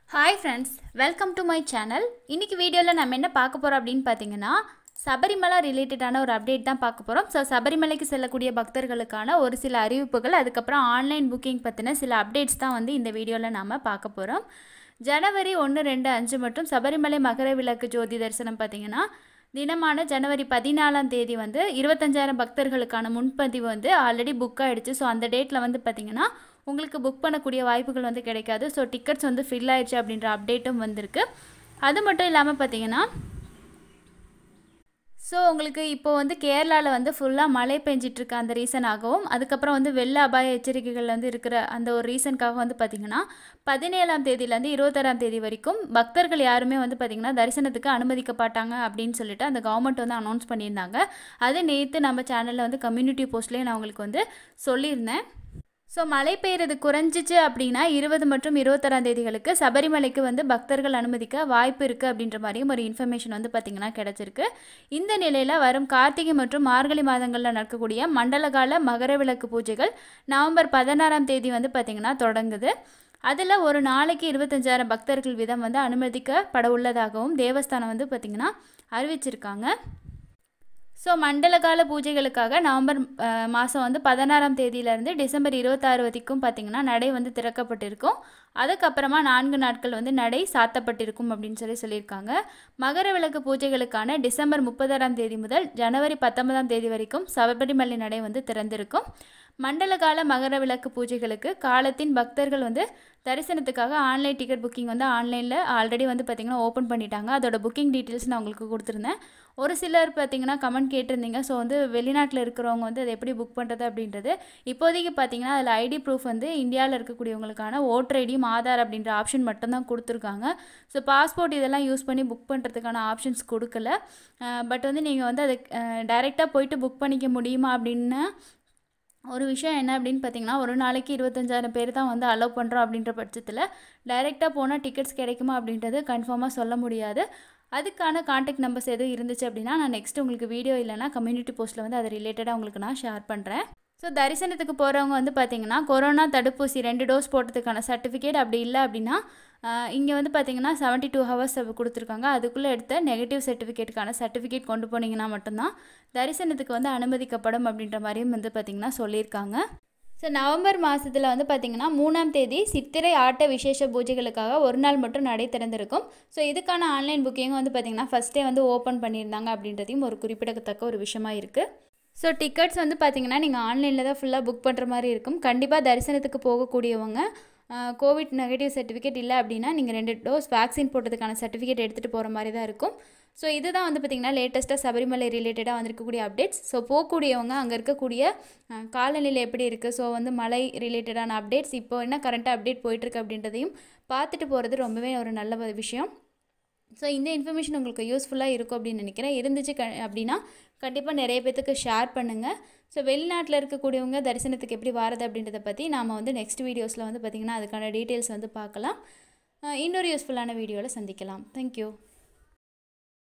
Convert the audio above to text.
Hi friends, welcome to my channel. இன்னைக்கு வீடியோல நம்ம என்ன பார்க்க போறோம் அப்படினு பாத்தீங்கன்னா சபரிமலா ரிலேட்டடான ஒரு அப்டேட் தான் பார்க்க போறோம். சோ சபரிமலைக்கு செல்லக்கூடிய பக்தர்களுக்கான ஒரு சில அறிவிப்புகள் அதுக்கு அப்புறம் ஆன்லைன் புக்கிங் பத்தின சில அப்டேட்ஸ் தான் வந்து இந்த வீடியோல நாம பார்க்க போறோம். ஜனவரி 1, 2, 5 மற்றும் சபரிமலை மகரவிளக்கு ஜோதி தரிசனம் பாத்தீங்கன்னா தினமான ஜனவரி 14ஆம் தேதி வந்து 25000 பக்தர்களுக்கான முன்பதிவு வந்து ஆல்ரெடி புக் ஆயிடுச்சு. சோ அந்த டேட்ல வந்து பாத்தீங்கன்னா உங்களுக்கு புக் பண்ணக்கூடிய வாய்ப்புகள் வந்து கிடைக்காது. சோ டிக்கெட்ஸ் வந்து ஃபில் ஆயிடுச்சு அப்படின்ற அப்டேட்டும் வந்திருக்கு. அது மட்டும் இல்லாம பாத்தீங்கன்னா சோ உங்களுக்கு இப்போ வந்து கேரளால வந்து ஃபுல்லா மழை பெஞ்சிட்டு இருக்க அந்த ரீசனாகவும் அதுக்கு அப்புறம் வந்து வெள்ள அபாய எச்சரிக்கைகள் வந்து இருக்கிற அந்த ஒரு ரீசன்காக வந்து பாத்தீங்கன்னா 17ஆம் தேதியில இருந்து 26ஆம் தேதி வரைக்கும் பக்தர்கள் யாருமே வந்து பாத்தீங்கன்னா தரிசனத்துக்கு அனுமதிக்கப்பட்டாங்க அப்படினு சொல்லிட்டு அந்த கவர்மெண்ட் வந்து அனௌன்ஸ் பண்ணியிருந்தாங்க. அது நேத்து நம்ம சேனல்ல வந்து கம்யூனிட்டி போஸ்ட்லயே நான் உங்களுக்கு வந்து சொல்லியிருந்தேன். சோ மழை பெய்யறது குறைஞ்சிச்சு அப்படினா 20 மற்றும் 26ஆம் தேதிகளுக்கு சபரிமலைக்கு வந்து பக்தர்கள் அனுமதிக்க வாய்ப்பு இருக்கு அப்படின்ற மாதிரியும் ஒரு இன்ஃபர்மேஷன் வந்து பாத்தீங்கன்னா கிடைச்சிருக்கு. இந்த நிலையில வரும் கார்த்திகை மற்றும் மார்கழி மாதங்கள்ல நடக்கக்கூடிய மண்டலகால மகரவிளக்கு பூஜைகள் நவம்பர் 16ஆம் தேதி வந்து பாத்தீங்கன்னா தொடங்குது. அதுல ஒரு நாளைக்கு 25000 பக்தர்கள் வீதம் வந்து அனுமதிக்கப்பட உள்ளதாகவும் தேவஸ்தானம் வந்து பாத்தீங்கன்னா அறிவிச்சிருக்காங்க. சோ மண்டலகால பூஜைகளுக்காக நவம்பர் மாதம் வந்து 16ஆம் தேதியில இருந்து டிசம்பர் 26 வரைக்கும் பாத்தீங்கன்னா நடை வந்து திறக்கப்பட்டிருக்கும். அதுக்கு அப்புறமா 4 நாட்கள் வந்து நடை சாத்தப்பட்டிருக்கும் அப்படினு சொல்லியிருக்காங்க. மகரவிளக்கு பூஜைகளுக்கான டிசம்பர் 30ஆம் தேதி முதல் ஜனவரி 19ஆம் தேதி வரைக்கும் சபரிமலை நடை வந்து திறந்திருக்கும். மண்டலகால மகரவிளக்கு பூஜைகளுக்கு காலத்தின் பக்தர்கள் வந்து தரிசனத்துக்காக ஆன்லைன் டிக்கெட் புக்கிங் வந்து ஆன்லைன்ல ஆல்ரெடி வந்து பாத்தீங்கன்னா ஓபன் பண்ணிட்டாங்க. அதோட புக்கிங் டீடைல்ஸ் நான் உங்களுக்கு கொடுத்திருந்தேன். ஒரு சிலர் பாத்தீங்கன்னா கமெண்ட் கேட்டிருந்தீங்க. சோ வந்து வெளிநாட்டுல இருக்கிறவங்க வந்து அதை எப்படி புக் பண்றது அப்படின்றது இப்போதைக்கு பாத்தீங்கன்னா அதுல ஐடி ப்ரூஃப் வந்து இந்தியால இருக்கக்கூடியவங்களுக்கான வோட்டர் ஐடி ஆதார் அப்படின்ற ஆப்ஷன் மட்டும் தான் கொடுத்திருக்காங்க. சோ பாஸ்போர்ட் இதெல்லாம் யூஸ் பண்ணி புக் பண்றதுக்கான ஆப்ஷன்ஸ் கொடுக்கல. பட் வந்து நீங்க வந்து அதை டைரக்டா போயிட்டு புக் பண்ணிக்க முடியுமா அப்படினா ஒரு விஷயம் என்ன அப்படினு பாத்தீங்கன்னா ஒரு நாளைக்கு 25000 பேர் தான் வந்து அலோவ் பண்றோம் அப்படின்ற பட்சத்துல டைரக்டா போனா டிக்கெட்ஸ் கிடைக்குமா அப்படின்றது கன்ஃபார்மா சொல்ல முடியாது. அதுக்கான கான்டாக்ட் நம்பர்ஸ் எதுவும் இருந்துச்சு அப்படினா நான் நெக்ஸ்ட் உங்களுக்கு வீடியோ இல்லனா கம்யூனிட்டி போஸ்ட்ல வந்து அது ரிலேட்டடா உங்களுக்கு நான் ஷேர் பண்றேன். சோ தரிசனத்துக்கு போறவங்க வந்து பாத்தீங்கன்னா கொரோனா தடுப்பூசி 2 டோஸ் போட்டதுக்கான சர்டிபிகேட் அப்படி இல்ல அப்படினா இங்க வந்து பாத்தீங்கன்னா 72 ஹவர்ஸ் கொடுத்திருக்காங்க. அதுக்குள்ள எடுத்த நெகட்டிவ் சர்டிபிகேட்கான சர்டிபிகேட் கொண்டு போனீங்கன்னா மட்டும் தான் தரிசனத்துக்கு வந்து அனுமதிக்கப்படும் அப்படின்ற மாதிரியும் வந்து பாத்தீங்கன்னா சொல்லியிருக்காங்க. சோ நவம்பர் மாசத்துல வந்து பாத்தீங்கன்னா 3ஆம் தேதி சித்திரை ஆட்ட விசேஷ பூஜைகளுக்காக ஒரு நாள் மட்டும் நடை திறந்திருக்கும். சோ இதுக்கான ஆன்லைன் புக்கிங் வந்து பாத்தீங்கன்னா ஃபர்ஸ்டே வந்து ஓபன் பண்ணியிருந்தாங்க அப்படின்றதையும் ஒரு குறிப்பிடத்தக்க ஒரு விஷயமா இருக்கு. ஸோ டிக்கெட்ஸ் வந்து பார்த்தீங்கன்னா நீங்கள் ஆன்லைனில் தான் ஃபுல்லாக புக் பண்ணுற மாதிரி இருக்கும். கண்டிப்பாக தரிசனத்துக்கு போகக்கூடியவங்க கோவிட் நெகட்டிவ் சர்டிஃபிகேட் இல்லை அப்படின்னா நீங்கள் 2 டோஸ் வேக்சின் போட்டதுக்கான சர்டிஃபிகேட் எடுத்துகிட்டு போகிற மாதிரி தான் இருக்கும். ஸோ இதுதான் வந்து பார்த்திங்கன்னா லேட்டஸ்ட்டாக சபரிமலை ரிலேட்டடாக வந்திருக்கக்கூடிய அப்டேட்ஸ். ஸோ போகக்கூடியவங்க அங்கே இருக்கக்கூடிய காலநிலை எப்படி இருக்குது, ஸோ வந்து மலை ரிலேட்டடான அப்டேட்ஸ் இப்போ என்ன கரண்ட்டாக அப்டேட் போயிட்டுருக்கு அப்படின்றதையும் பார்த்துட்டு போகிறது ரொம்பவே ஒரு நல்ல விஷயம். ஸோ இந்த இன்ஃபர்மேஷன் உங்களுக்கு யூஸ்ஃபுல்லாக இருக்கும் அப்படின்னு நினைக்கிறேன். இருந்துச்சு அப்படின்னா கண்டிப்பாக நிறைய பேத்துக்கு ஷேர் பண்ணுங்கள். ஸோ வெளிநாட்டில் இருக்கக்கூடியவங்க தரிசனத்துக்கு எப்படி வாரது அப்படின்றத பற்றி நாம் வந்து நெக்ஸ்ட் வீடியோஸில் வந்து பார்த்திங்கன்னா அதுக்கான டீட்டெயில்ஸ் வந்து பார்க்கலாம். இன்னொரு யூஸ்ஃபுல்லான வீடியோவில் சந்திக்கலாம். தேங்க்யூ.